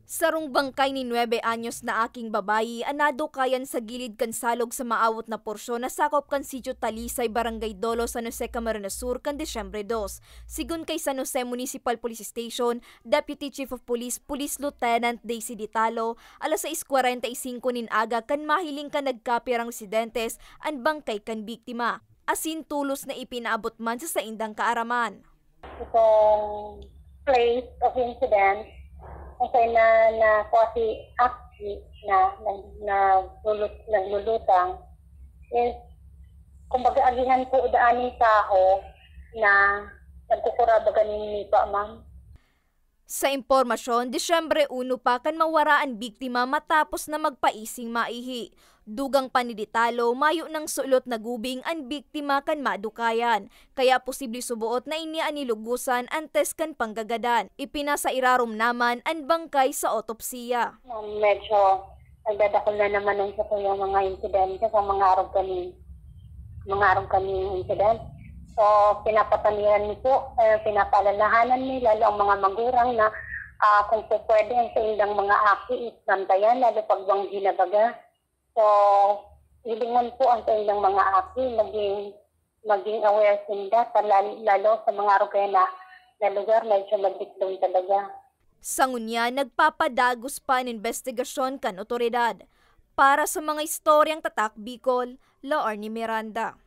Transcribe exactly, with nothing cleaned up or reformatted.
Sarong bangkay ni nuwebe anyos na aking babayi, anado kayan sa gilid kan salog sa maawot na porsyon na sakop kan Sitio Talisay, Barangay Dolo, San Jose, Camarines Sur, kan Disyembre dos. Sigun kay San Jose Municipal Police Station, Deputy Chief of Police, Police Lieutenant Daisy Ditalo, alas sais kuwarenta y singko nin aga kan mahiling kan nagkapirang residentes an bangkay kan biktima. Asin tulos na ipinaabot man sa saindang kaaraman. Itong place of incident, kasi na na quasi aksi na na naglulutang is kumbaga agihan po daanin tao na nagkukuraba ganin ni pa ma'am. Sa impormasyon, Disyembre uno pa kan mawaraan biktima matapos na magpaising maihi. Dugang paniditalo, mayo ng sulot na gubing ang biktima kan madukayan. Kaya posible subuot na inia nilugusan antes kan panggagadan. Ipinasa irarom naman ang bangkay sa otopsiya. Medyo nagdadakol na naman ng sa yung mga insidente sa mga araw kami, mga araw kami incident. So, pinapataniran niyo po, eh, pinapaalalahanan niyo, lalo ang mga magurang na uh, kung po pwede sa ilang mga aki, isbantayan, lalo pag bang ginabaga. So, ilingon po ang sa ilang mga aki, maging, maging aware sila, lalo, lalo sa mga araw na, na lugar, medyo magdiklong talaga. Sa ngunya, nagpapadagos pa ang investigasyon kan otoridad. Para sa mga istoryang tatak Bicol, Laorne Miranda.